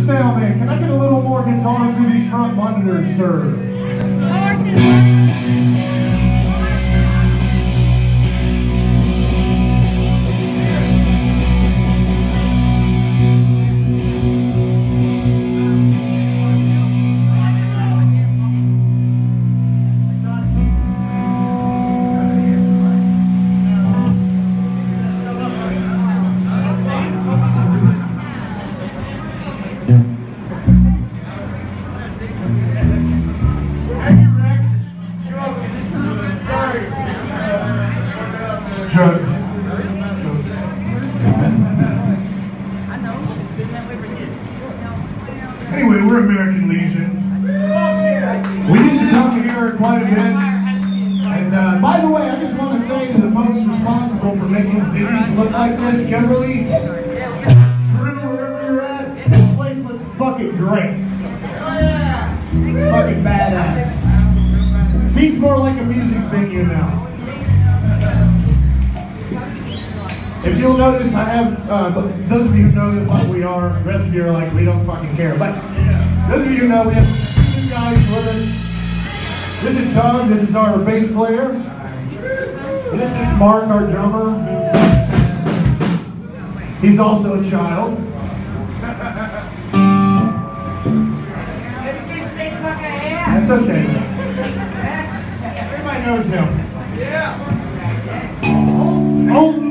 sound man. Can I get a little more guitar through these front monitors, sir? Drugs. Anyway, we're American Lesion. We used to come here quite a bit. And by the way, I just want to say to the folks responsible for making Ziggy's look like this, Kimberly, wherever you're at, this place looks fucking great. Fucking badass. Seems more like a music venue now. If you'll notice, I have, those of you who know what we are, the rest of you are like, we don't fucking care. But those of you who know, we have two guys with us. This is Doug, this is our bass player. This is Mark, our drummer. He's also a child. That's okay. Everybody knows him. Yeah.